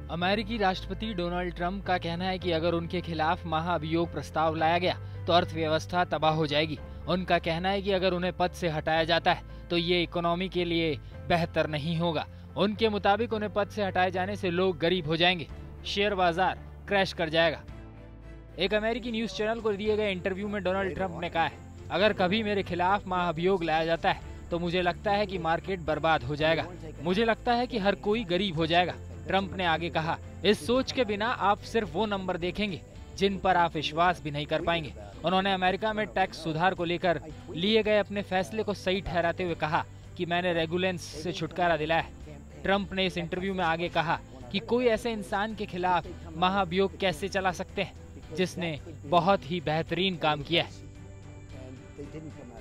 अमेरिकी राष्ट्रपति Donald Trump का कहना है कि अगर उनके खिलाफ महाअभियोग प्रस्ताव लाया गया तो अर्थव्यवस्था तबाह हो जाएगी। उनका कहना है कि अगर उन्हें पद से हटाया जाता है तो ये इकोनॉमी के लिए बेहतर नहीं होगा। उनके मुताबिक उन्हें पद से हटाए जाने से लोग गरीब हो जाएंगे, शेयर बाजार क्रैश कर जाएगा। एक अमेरिकी न्यूज चैनल को दिए गए इंटरव्यू में डोनाल्ड ट्रंप ने कहा है, अगर कभी मेरे खिलाफ महाअभियोग लाया जाता है तो मुझे लगता है कि मार्केट बर्बाद हो जाएगा। मुझे लगता है कि हर कोई गरीब हो जाएगा। ट्रंप ने आगे कहा, इस सोच के बिना आप सिर्फ वो नंबर देखेंगे जिन पर आप विश्वास भी नहीं कर पाएंगे। उन्होंने अमेरिका में टैक्स सुधार को लेकर लिए गए अपने फैसले को सही ठहराते हुए कहा कि मैंने रेगुलेंस से छुटकारा दिलाया है। ट्रंप ने इस इंटरव्यू में आगे कहा कि कोई ऐसे इंसान के खिलाफ महाअभियोग कैसे चला सकते हैं जिसने बहुत ही बेहतरीन काम किया है।